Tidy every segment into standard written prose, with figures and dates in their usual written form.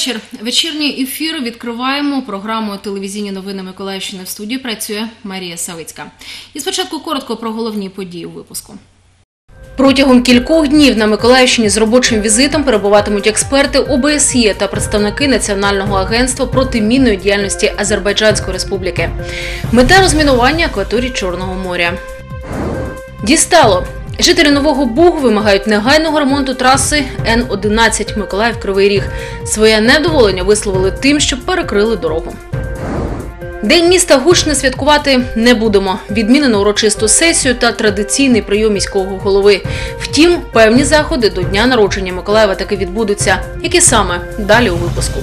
вечір. Вечірній ефір відкриваємо програмою «Телевізійні новини Миколаївщини». В студії працює Марія Савицька. І спочатку коротко про головні події у випуску. Протягом кількох днів на Миколаївщині з робочим візитом перебуватимуть експерти ОБСЄ та представники Національного агентства протимінної діяльності Азербайджанської Республіки. Мета розмінування акваторії Чорного моря. Дістало! Жителі Нового Бугу вимагають негайного ремонту траси Н-11 Миколаїв-Кривий Ріг. Своє невдоволення висловили тим, що перекрили дорогу. День міста гучно святкувати не будемо. Відмінено урочисту сесію та традиційний прийом міського голови. Втім, певні заходи до дня народження Миколаєва таки відбудуться. Які саме? Далі у випуску.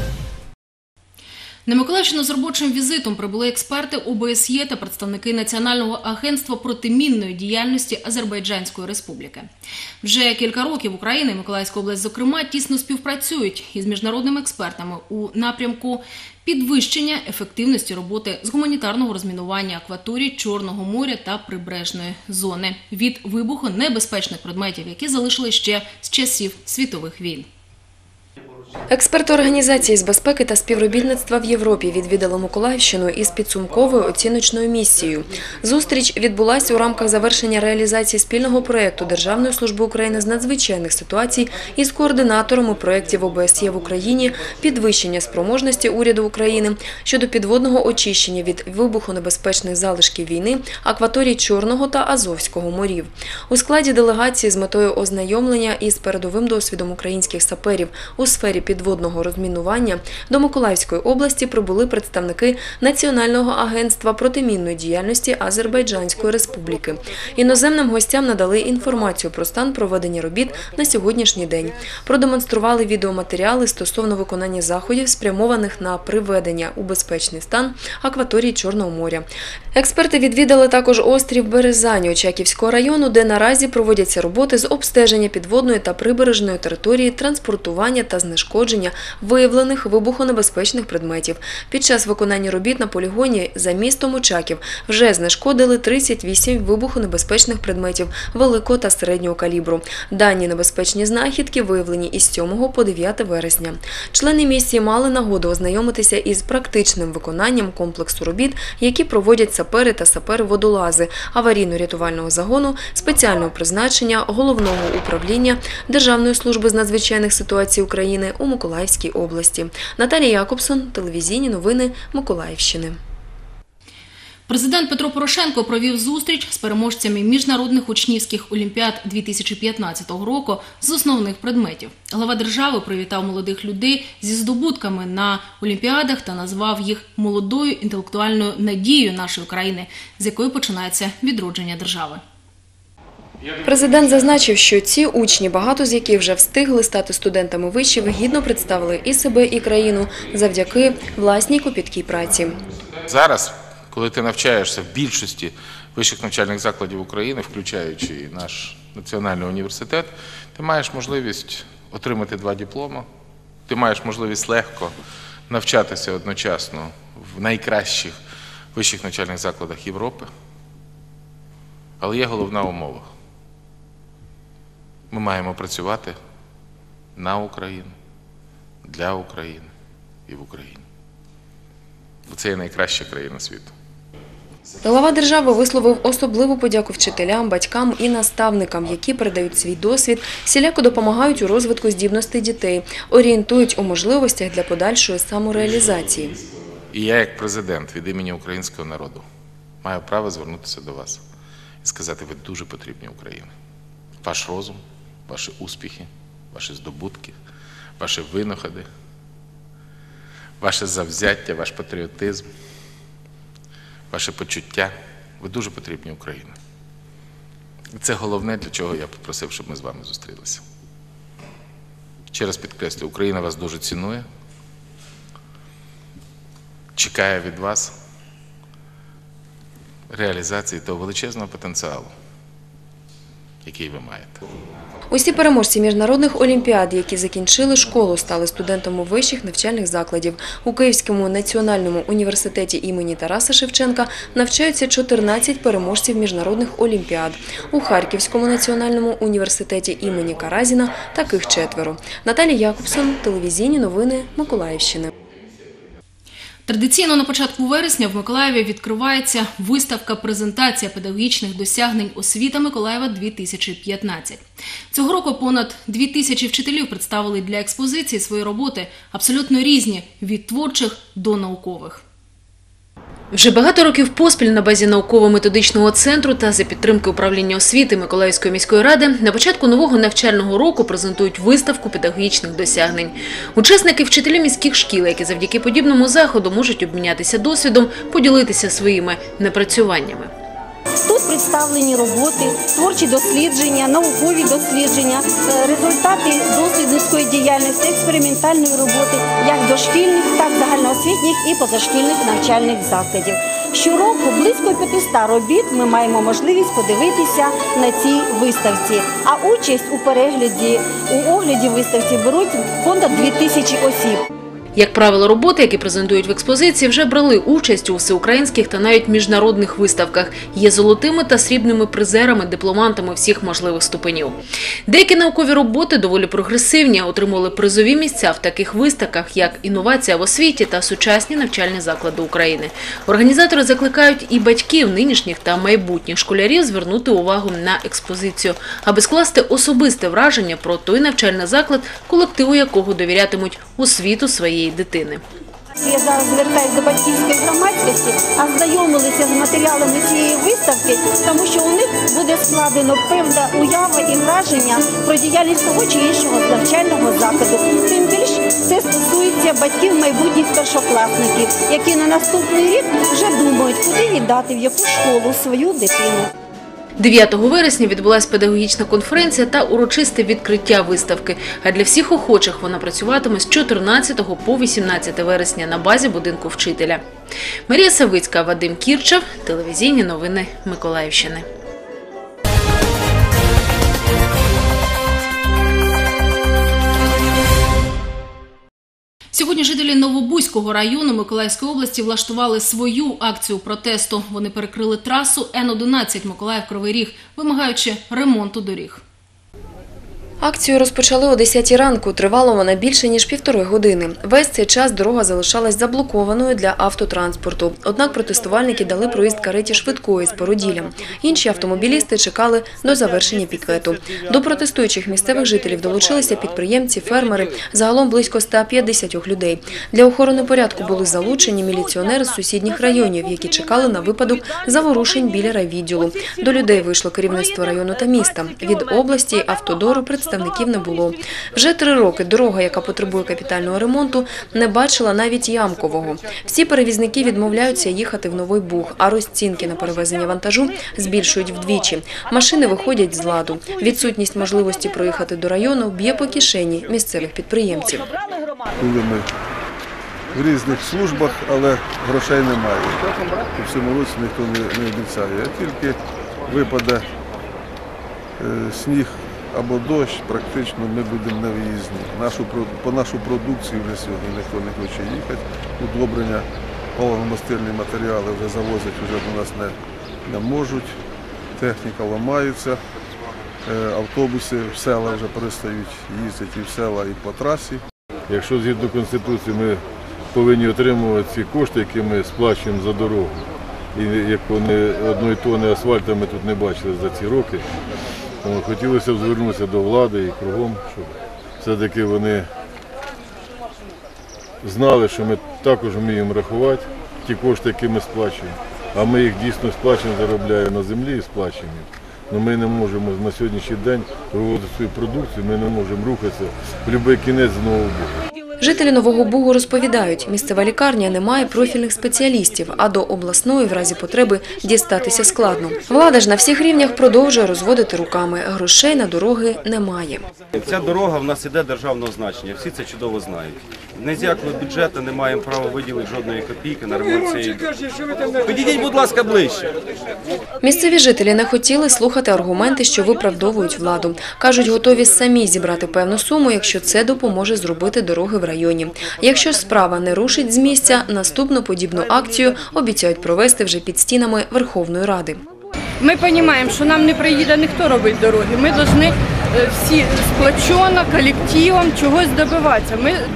На Миколаївщину з робочим візитом прибули експерти ОБСЄ та представники Національного агентства протимінної діяльності Азербайджанської Республіки. Вже кілька років Україна і Миколаївська область, зокрема, тісно співпрацюють із міжнародними експертами у напрямку підвищення ефективності роботи з гуманітарного розмінування акваторій Чорного моря та прибережної зони від вибуху небезпечних предметів, які залишили ще з часів світових війн. Експерти Організації з безпеки та співробітництва в Європі відвідали Миколаївщину із підсумковою оціночною місією. Зустріч відбулася у рамках завершення реалізації спільного проєкту Державної служби України з надзвичайних ситуацій із координаторами проєктів ОБСЄ в Україні «Підвищення спроможності уряду України щодо підводного очищення від вибухонебезпечних залишків війни акваторій Чорного та Азовського морів». У складі делегації з метою ознайомлення із передовим досвідом українських саперів у сфері підводного розмінування до Миколаївської області прибули представники Національного агентства протимінної діяльності Азербайджанської Республіки. Іноземним гостям надали інформацію про стан проведення робіт на сьогоднішній день. Продемонстрували відеоматеріали стосовно виконання заходів, спрямованих на приведення у безпечний стан акваторії Чорного моря. Експерти відвідали також острів Березань Очаківського району, де наразі проводяться роботи з обстеження підводної та прибережної території, транспортування та знешкодження виявлених вибухонебезпечних предметів. Під час виконання робіт на полігоні за містом Очаків вже знешкодили 38 вибухонебезпечних предметів великого та середнього калібру. Дані небезпечні знахідки виявлені із 7 по 9 вересня. Члени місії мали нагоду ознайомитися із практичним виконанням комплексу робіт, які проводять сапери та сапери-водолази аварійно-рятувального загону, спеціального призначення, Головного управління Державної служби з надзвичайних ситуацій України у Миколаївській області. Наталія Якобсон, телевізійні новини Миколаївщини. Президент Петро Порошенко провів зустріч з переможцями міжнародних учнівських олімпіад 2015 року з основних предметів. Глава держави привітав молодих людей зі здобутками на олімпіадах та назвав їх молодою інтелектуальною надією нашої країни, з якої починається відродження держави. Президент зазначив, що ці учні, багато з яких вже встигли стати студентами вишів, гідно представили і себе, і країну завдяки власній копіткій праці. Зараз, коли ти навчаєшся в більшості вищих навчальних закладів України, включаючи і наш національний університет, ти маєш можливість отримати 2 дипломи, ти маєш можливість легко навчатися одночасно в найкращих вищих навчальних закладах Європи. Але є головна умова. Ми маємо працювати на Україну, для України і в Україні. Бо це є найкраща країна світу. Глава держави висловив особливу подяку вчителям, батькам і наставникам, які передають свій досвід, всіляко допомагають у розвитку здібностей дітей, орієнтують у можливостях для подальшої самореалізації. І я, як президент від імені українського народу, маю право звернутися до вас і сказати, ви дуже потрібні Україні. Ваш розум, ваші успіхи, ваші здобутки, ваші винаходи, ваше завзяття, ваш патріотизм, ваше почуття. Ви дуже потрібні Україні. І це головне, для чого я попросив, щоб ми з вами зустрілися. Ще раз підкреслю, Україна вас дуже цінує, чекає від вас реалізації того величезного потенціалу, який ви маєте. Усі переможці міжнародних олімпіад, які закінчили школу, стали студентами вищих навчальних закладів. У Київському національному університеті імені Тараса Шевченка навчаються 14 переможців міжнародних олімпіад. У Харківському національному університеті імені Каразіна таких 4. Наталія Якобсон, телевізійні новини Миколаївщини. Традиційно на початку вересня в Миколаєві відкривається виставка-презентація педагогічних досягнень «Освіта Миколаєва-2015». Цього року понад 2000 вчителів представили для експозиції свої роботи, абсолютно різні – від творчих до наукових. Вже багато років поспіль на базі науково-методичного центру та за підтримки управління освіти Миколаївської міської ради на початку нового навчального року презентують виставку педагогічних досягнень. Учасники – вчителі міських шкіл, які завдяки подібному заходу можуть обмінятися досвідом, поділитися своїми напрацюваннями. Тут представлені роботи, творчі дослідження, наукові дослідження, результати дослідницької діяльності, експериментальної роботи як дошкільних, так і загальноосвітніх і позашкільних навчальних закладів. Щороку близько 500 робіт ми маємо можливість подивитися на цій виставці. А участь у огляді виставці беруть понад 2000 осіб. Як правило, роботи, які презентують в експозиції, вже брали участь у всеукраїнських та навіть міжнародних виставках. Є золотими та срібними призерами, дипломантами всіх можливих ступенів. Деякі наукові роботи доволі прогресивні, отримали призові місця в таких виставках, як «Інновація в освіті» та «Сучасні навчальні заклади України». Організатори закликають і батьків нинішніх та майбутніх школярів звернути увагу на експозицію, аби скласти особисте враження про той навчальний заклад, колективу якого довірятимуть освіту своєї дитини. Я зараз звертаюся до батьківської громадськості, ознайомилися з матеріалами цієї виставки, тому що у них буде складено певна уява і враження про діяльність того чи іншого навчального закладу. Тим більше це стосується батьків майбутніх першокласників, які на наступний рік вже думають, куди віддати, в яку школу свою дитину. 9 вересня відбулася педагогічна конференція та урочисте відкриття виставки. А для всіх охочих вона працюватиме з 14 по 18 вересня на базі будинку вчителя. Марія Савицька, Вадим Кірчев, телевізійні новини Миколаївщини. Сьогодні жителі Новобузького району Миколаївської області влаштували свою акцію протесту. Вони перекрили трасу Н-11 Миколаїв-Кривий Ріг, вимагаючи ремонту доріг. Акцію розпочали о 10 ранку. Тривала вона більше, ніж 1,5 години. Весь цей час дорога залишалась заблокованою для автотранспорту. Однак протестувальники дали проїзд кареті швидкої з породіллям. Інші автомобілісти чекали до завершення пікету. До протестуючих місцевих жителів долучилися підприємці, фермери, загалом близько 150 людей. Для охорони порядку були залучені міліціонери з сусідніх районів, які чекали на випадок заворушень біля райвідділу. До людей вийшло керівництво району та міста. Від області і автодору представників не було. Вже 3 роки дорога, яка потребує капітального ремонту, не бачила навіть ямкового. Всі перевізники відмовляються їхати в Новий Буг, а розцінки на перевезення вантажу збільшують вдвічі. Машини виходять з ладу. Відсутність можливості проїхати до району б'є по кишені місцевих підприємців. Були ми в різних службах, але грошей немає. У цьому році ніхто не обіцяє. Тільки випаде сніг або дощ, практично ми будемо на виїзні. По нашу продукцію вже сьогодні ніхто не хоче їхати. Удобрення, паливно-мастильні матеріали вже завозять, вже до нас не можуть. Техніка ламається, автобуси в села вже перестають їздити і в села, і по трасі. Якщо згідно Конституції ми повинні отримувати ці кошти, які ми сплачуємо за дорогу, і якої одної тонни асфальту ми тут не бачили за ці роки, тому хотілося б звернутися до влади і кругом, щоб все-таки вони знали, що ми також вміємо рахувати ті кошти, які ми сплачуємо. А ми їх дійсно сплачуємо, заробляємо на землі і сплачуємо. Але ми не можемо на сьогоднішній день проводити свою продукцію, ми не можемо рухатися в будь-який кінець з Нового Бугу. Жителі Нового Бугу розповідають, місцева лікарня не має профільних спеціалістів, а до обласної в разі потреби дістатися складно. Влада ж на всіх рівнях продовжує розводити руками. Грошей на дороги немає. Ця дорога в нас іде державного значення, всі це чудово знають. Не з якого бюджету не маємо права виділити жодної копійки на ремонт цієї дороги. Підійдіть, будь ласка, ближче. Місцеві жителі не хотіли слухати аргументи, що виправдовують владу. Кажуть, готові самі зібрати певну суму, якщо це допоможе зробити дороги в районі. Якщо ж справа не рушить з місця, наступну подібну акцію обіцяють провести вже під стінами Верховної Ради. Ми розуміємо, що нам не приїде ніхто робити дороги. Ми повинні всі сплочено, колективом чогось добиватися.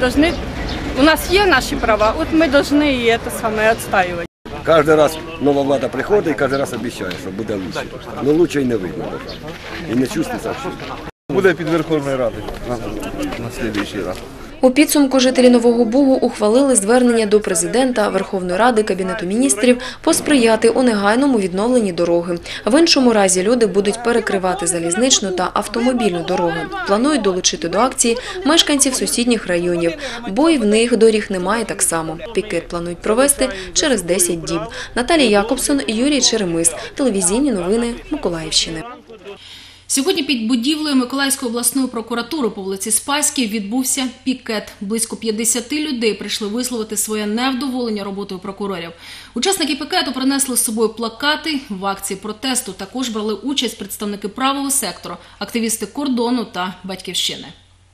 У нас є наші права, от ми повинні і це саме відстоювати. Кожен раз нова влада приходить і кожен раз обіцяє, що буде краще. Але краще і не видно. І не чувствується. Буде під Верховною Радою на наступний раз. У підсумку жителі Нового Бугу ухвалили звернення до президента, Верховної Ради, Кабінету міністрів посприяти у негайному відновленні дороги. В іншому разі люди будуть перекривати залізничну та автомобільну дороги. Планують долучити до акції мешканців сусідніх районів, бо і в них доріг немає так само. Пікет планують провести через 10 діб. Наталія Якобсон, Юрій Черемис. Телевізійні новини Миколаївщини. Сьогодні під будівлею Миколаївської обласної прокуратури по вулиці Спаській відбувся пікет. Близько 50 людей прийшли висловити своє невдоволення роботою прокурорів. Учасники пікету принесли з собою плакати. В акції протесту також брали участь представники правого сектору, активісти «Кордону» та «Батьківщини».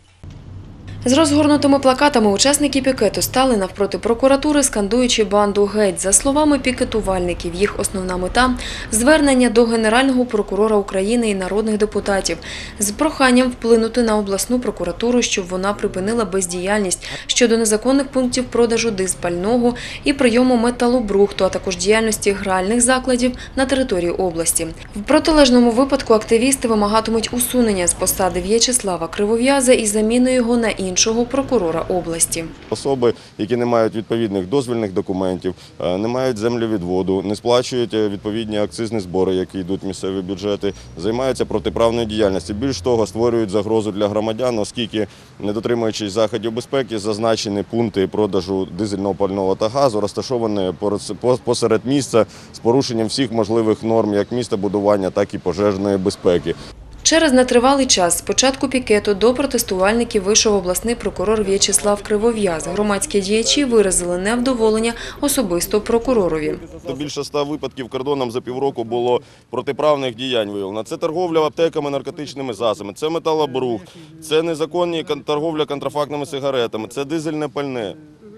З розгорнутими плакатами учасники пікету стали навпроти прокуратури, скандуючи банду «Геть». За словами пікетувальників, їх основна мета – звернення до Генерального прокурора України і народних депутатів з проханням вплинути на обласну прокуратуру, щоб вона припинила бездіяльність щодо незаконних пунктів продажу дизпального і прийому металобрухту, а також діяльності гральних закладів на території області. В протилежному випадку активісти вимагатимуть усунення з посади В'ячеслава Кривов'яза і заміни його на іншого прокурора області. Особи, які не мають відповідних дозвільних документів, не мають землевідводу, не сплачують відповідні акцизні збори, які йдуть в місцеві бюджети, займаються протиправною діяльністю. Більш того, створюють загрозу для громадян, оскільки, не дотримуючись заходів безпеки, зазначені пункти продажу дизельного пального та газу розташовані посеред міста з порушенням всіх можливих норм як містобудування, так і пожежної безпеки. Через нетривалий час з початку пікету до протестувальників вийшов обласний прокурор В'ячеслав Кривов'яз. Громадські діячі виразили невдоволення особисто прокуророві. Більше 100 випадків кордоном за півроку було протиправних діянь виявлено. Це торговля аптеками, наркотичними засобами, це металобрухт, це незаконні торговля контрафактними сигаретами, це дизельне пальне.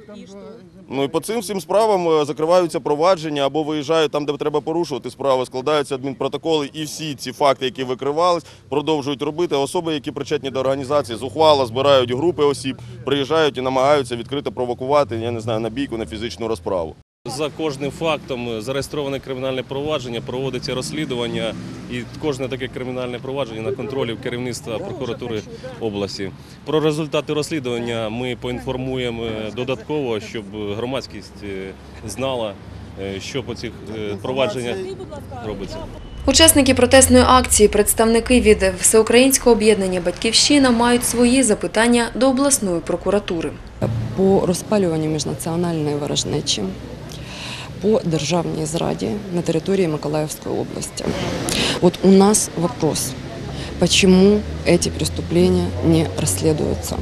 Ну і по цим всім справам закриваються провадження або виїжджають там, де треба порушувати справи, складаються адмінпротоколи, і всі ці факти, які викривались, продовжують робити. Особи, які причетні до організації, зухвало збирають групи осіб, приїжджають і намагаються відкрито провокувати, я не знаю, на бійку, на фізичну розправу. За кожним фактом зареєстроване кримінальне провадження, проводиться розслідування, і кожне таке кримінальне провадження на контролі керівництва прокуратури області. Про результати розслідування ми поінформуємо додатково, щоб громадськість знала, що по цих провадженнях робиться. Учасники протестної акції, представники від Всеукраїнського об'єднання «Батьківщина» мають свої запитання до обласної прокуратури. По розпалюванню міжнаціональної ворожнечі, по державній зраді на території Миколаївської області. Вот у нас вопрос, почему эти преступления не расследуются?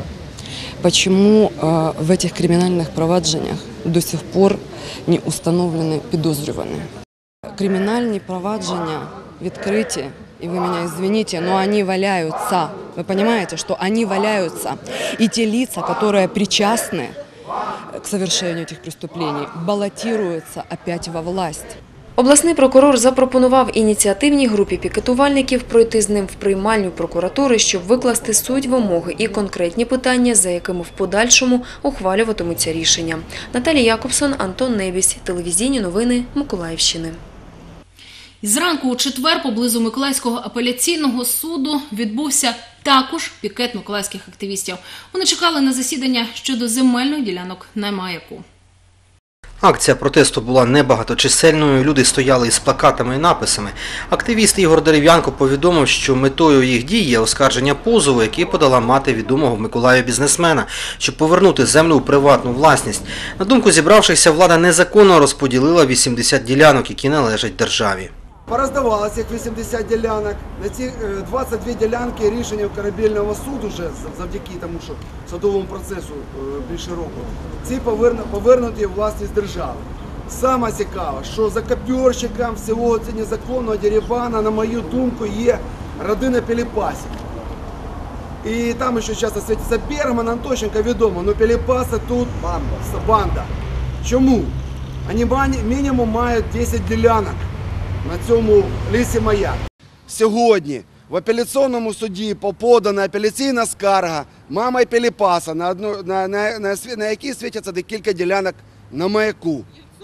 Почему в этих криминальных провадженнях до сих пор не установлены підозрювані? Криминальные проваджения відкриті, и вы меня извините, но они валяются. Вы понимаете, что они валяются. И те лица, которые причастны к совершению этих преступлений, баллотируются опять во власть. Обласний прокурор запропонував ініціативній групі пікетувальників пройти з ним в приймальню прокуратури, щоб викласти суть вимоги і конкретні питання, за якими в подальшому ухвалюватимуться рішення. Наталія Якобсон, Антон Небісь. Телевізійні новини Миколаївщини. Зранку у четвер поблизу Миколаївського апеляційного суду відбувся також пікет миколаївських активістів. Вони чекали на засідання щодо земельних ділянок на Маяку. Акція протесту була небагаточисельною, люди стояли із плакатами і написами. Активіст Ігор Дерев'янко повідомив, що метою їх дій є оскарження позову, який подала мати відомого в Миколаєві бізнесмена, щоб повернути землю у приватну власність. На думку зібравшихся, влада незаконно розподілила 80 ділянок, які належать державі. Пороздавалося їх 80 ділянок. На ці 22 ділянки рішення корабельного суду, вже завдяки тому, що судовому процесу більше року, ці повернуті у власність держави. Саме цікаве, що за копірщиком всього цього незаконного дерибану, на мою думку, є родина Піліпасів. І там ще часто світиться Бергман, Антощенко, відомо, але Піліпаси тут банда. Чому? Вони мінімум мають 10 ділянок на цьому лісі Маяк. Сьогодні в апеляційному суді подана апеляційна скарга мами Піліпаса, на якій світяться декілька ділянок на Маяку.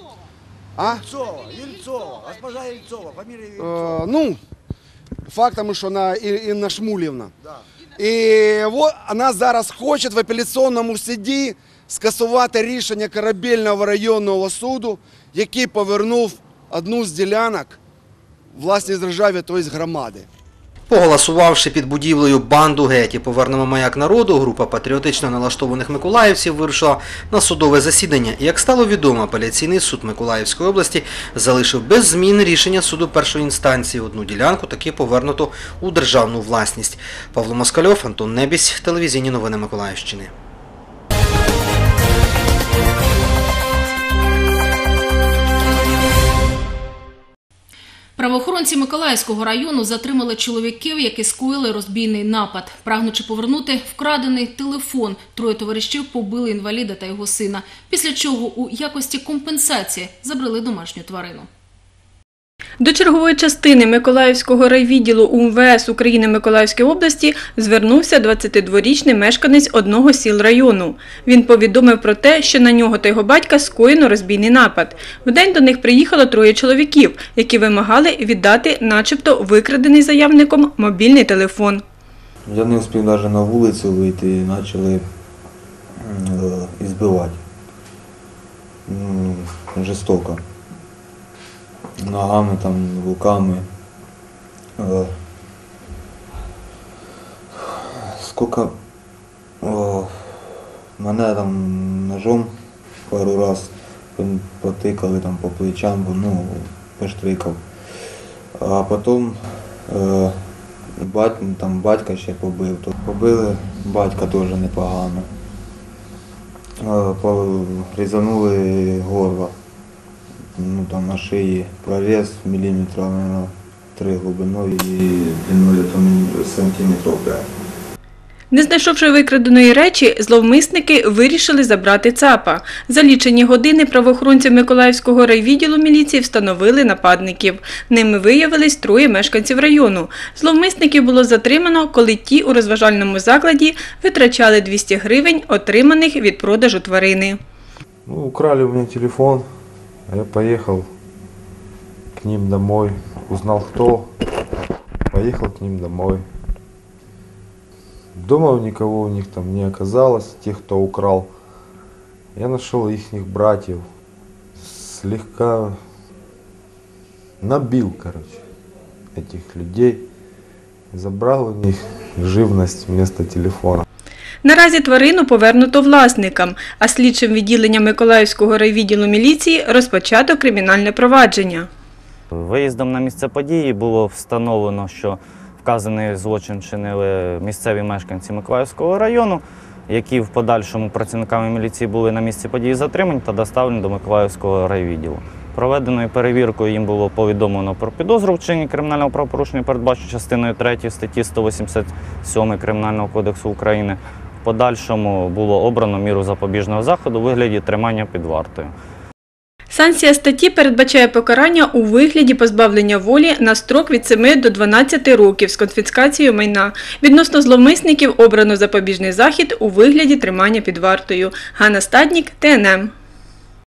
Ельцова, госпожа Ельцова, фамилия Ельцова. Фактом, що вона Інна Шмулівна. І вона зараз хоче в апеляційному суді скасувати рішення корабельного районного суду, який повернув одну з ділянок власність державі, тобто громади. Поголосувавши під будівлею банду геть і повернемо Маяк народу, група патріотично налаштованих миколаївців вирушила на судове засідання. І, як стало відомо, апеляційний суд Миколаївської області залишив без змін рішення суду першої інстанції. Одну ділянку таки повернуто у державну власність. Павло Москальов, Антон Небісь, телевізійні новини Миколаївщини. Правоохоронці Миколаївського району затримали чоловіків, які скоїли розбійний напад. Прагнучи повернути вкрадений телефон, троє товаришів побили інваліда та його сина, після чого у якості компенсації забрали домашню тварину. До чергової частини Миколаївського райвідділу УМВС України Миколаївської області звернувся 22-річний мешканець одного з сіл району. Він повідомив про те, що на нього та його батька скоєно розбійний напад. Вдень до них приїхало троє чоловіків, які вимагали віддати начебто викрадений заявником мобільний телефон. Я не встиг навіть на вулицю вийти і почали збивати. Жорстоко. Ногами, руками. Сколько мене ножом пару раз потикали по плечам, поштрикав. А потім батька ще побив. Побили батька теж непогано. Різанули горло. На шиї проріз міліметрів, мабуть, 3 глибиною і длиною сантиметрів 5. Не знайшовши викраденої речі, зловмисники вирішили забрати ЦАПа. За лічені години правоохоронці Миколаївського райвідділу міліції встановили нападників. Ними виявились троє мешканців району. Зловмисників було затримано, коли ті у розважальному закладі витрачали 200 гривень, отриманих від продажу тварини. Украли у мене телефон. Я поехал к ним домой, узнал кто, поехал к ним домой. Дома никого у них там не оказалось, тех, кто украл. Я нашел их братьев, слегка набил, этих людей, забрал у них живность вместо телефона. Наразі тварину повернуто власникам, а слідчим відділенням Миколаївського райвідділу міліції розпочато кримінальне провадження. Виїздом на місце події було встановлено, що вказаний злочин чинили місцеві мешканці Миколаївського району, які в подальшому працівниками міліції були на місці події затримані та доставлені до Миколаївського райвідділу. Проведеною перевіркою їм було повідомлено про підозру в вчиненні кримінального правопорушення, передбачено частиною 3 статті 187 Кримінального кодексу України. В подальшому було обрано міру запобіжного заходу у вигляді тримання під вартою. Санкція статті передбачає покарання у вигляді позбавлення волі на строк від 7 до 12 років з конфіскацією майна. Відносно зловмисників обрано запобіжний захід у вигляді тримання під вартою. Ганна Стаднік, ТНМ.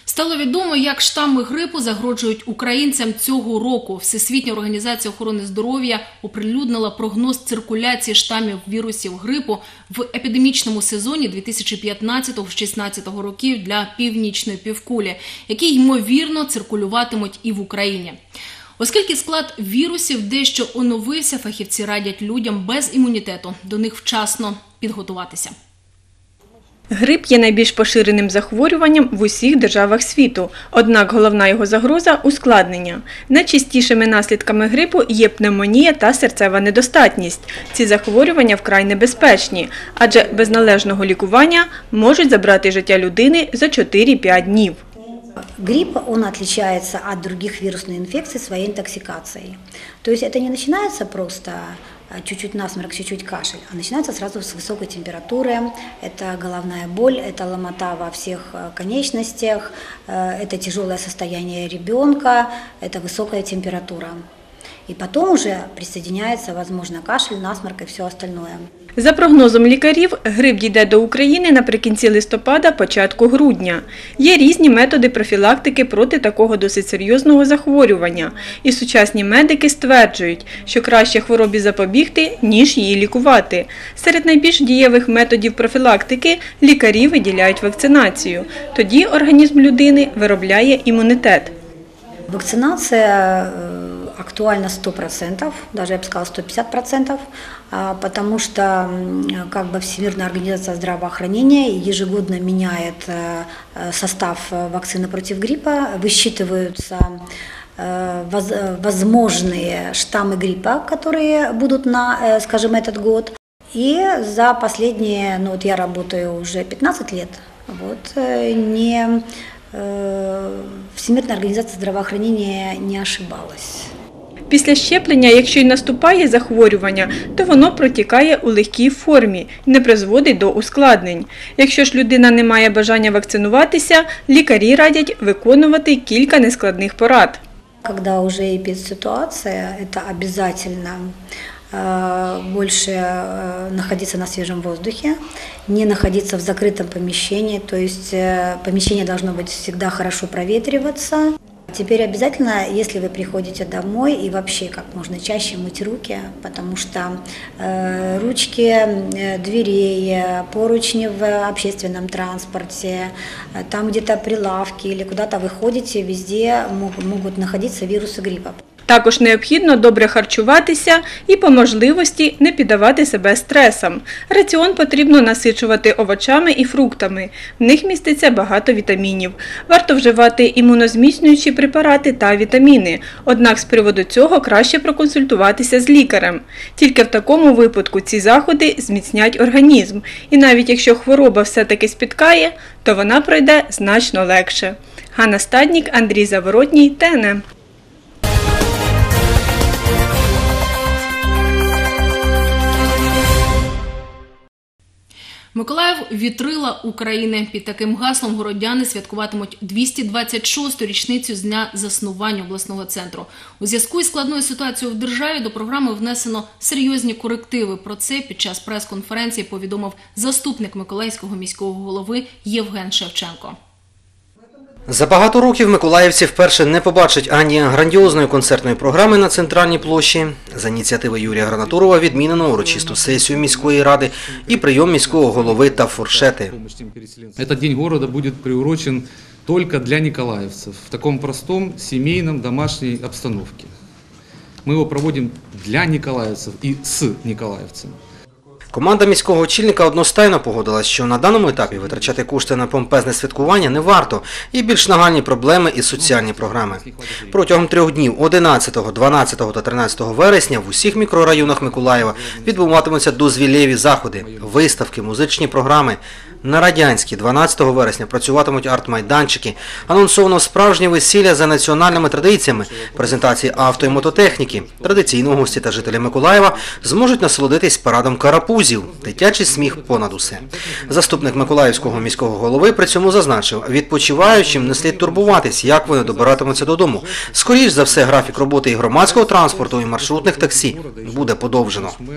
Стало відомо, як штами грипу загрожують українцям цього року. Всесвітня організація охорони здоров'я оприлюднила прогноз циркуляції штамів вірусів грипу в епідемічному сезоні 2015-16 років для північної півкулі, які, ймовірно, циркулюватимуть і в Україні. Оскільки склад вірусів дещо оновився, фахівці радять людям без імунітету до них вчасно підготуватися. Грип є найбільш поширеним захворюванням в усіх державах світу, однак головна його загроза – ускладнення. Найчастішими наслідками грипу є пневмонія та серцева недостатність. Ці захворювання вкрай небезпечні, адже без належного лікування можуть забрати життя людини за 4-5 днів. Грипп, он отличается от других вирусных инфекций своей интоксикацией. То есть это не начинается просто чуть-чуть насморк, чуть-чуть кашель, а начинается сразу с высокой температуры. Это головная боль, это ломота во всех конечностях, это тяжелое состояние ребенка, это высокая температура. И потом уже присоединяется, возможно, кашель, насморк и все остальное. За прогнозом лікарів, грип дійде до України наприкінці листопада, початку грудня. Є різні методи профілактики проти такого досить серйозного захворювання. І сучасні медики стверджують, що краще хворобі запобігти, ніж її лікувати. Серед найбільш дієвих методів профілактики лікарі виділяють вакцинацію. Тоді організм людини виробляє імунітет. Вакцинация актуальна 100%, даже я бы сказала 150%, потому что Всемирная организация здравоохранения ежегодно меняет состав вакцины против гриппа, высчитываются возможные штаммы гриппа, которые будут на, скажем, этот год. И за последние, я работаю уже 15 лет, Всемирная организация здравоохранения не ошибалась. Після щеплення, якщо й наступає захворювання, то воно протікає у легкій формі і не призводить до ускладнень. Якщо ж людина не має бажання вакцинуватися, лікарі радять виконувати кілька нескладних порад. Когда уже эпидситуация, это обязательно больше находиться на свежем воздухе, не находиться в закрытом помещении, то есть помещение должно быть всегда хорошо проветриваться. Теперь обязательно, если вы приходите домой, и вообще как можно чаще мыть руки, потому что ручки дверей, поручни в общественном транспорте, там где-то прилавки или куда-то вы ходите, везде могут находиться вирусы гриппа. Також необхідно добре харчуватися і по можливості не піддавати себе стресам. Раціон потрібно насичувати овочами і фруктами. В них міститься багато вітамінів. Варто вживати імунозміцнюючі препарати та вітаміни. Однак з приводу цього краще проконсультуватися з лікарем. Тільки в такому випадку ці заходи зміцнять організм. І навіть якщо хвороба все-таки спіткає, то вона пройде значно легше. Ганна Стаднік, Андрій Заворотній, ТНМ. Миколаїв – вітрила України. Під таким гаслом городяни святкуватимуть 226-ту річницю з дня заснування обласного центру. У зв'язку із складною ситуацією в державі до програми внесено серйозні корективи. Про це під час прес-конференції повідомив заступник Миколаївського міського голови Євген Шевченко. За багато років миколаївці вперше не побачать ані грандіозної концертної програми на центральній площі. За ініціативи Юрія Гранатурова відмінено урочисту сесію міської ради і прийом міського голови та фуршети. Этот день города будет приурочен только для николаевцев в таком простом, семейном, домашней обстановке. Мы его проводим для николаевцев и с николаевцами. Команда міського очільника одностайно погодилась, що на даному етапі витрачати кошти на помпезне святкування не варто, і більш нагальні проблеми і соціальні програми. Протягом 3 днів 11, 12 та 13 вересня в усіх мікрорайонах Миколаєва відбуватимуться дозвіллєві заходи, виставки, музичні програми. На Радянській 12 вересня працюватимуть арт-майданчики, анонсовано справжнє весілля за національними традиціями, презентації авто і мототехніки. Традиційно гості та жителі Миколаєва зможуть насолодитись парадом карапузів, дитячий сміх понад усе. Заступник Миколаївського міського голови при цьому зазначив, відпочиваючим не слід турбуватись, як вони добиратимуться додому. Скоріш за все, графік роботи і громадського транспорту, і маршрутних таксі буде подовжено.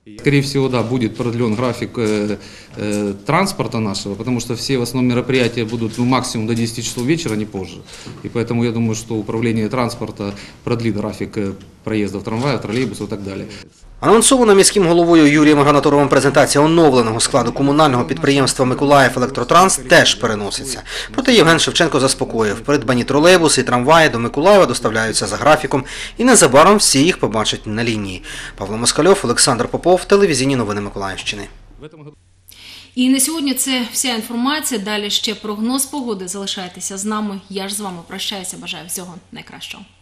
Скорее всего, да, будет продлен график транспорта нашего, потому что все в основном мероприятия будут максимум до 10 часов вечера, не позже. И поэтому я думаю, что управление транспорта продлит график проездов трамваев, троллейбусов и так далее. Анонсована міським головою Юрієм Ганаторовим презентація оновленого складу комунального підприємства «Миколаївелектротранс» теж переноситься. Проте Євген Шевченко заспокоїв, придбані тролейбуси і трамваї до Миколаєва доставляються за графіком і незабаром всі їх побачать на лінії. Павло Москальов, Олександр Попов, телевізійні новини Миколаївщини. І на сьогодні це вся інформація. Далі ще прогноз погоди. Залишайтеся з нами. Я ж з вами прощаюся. Бажаю всього найкращого.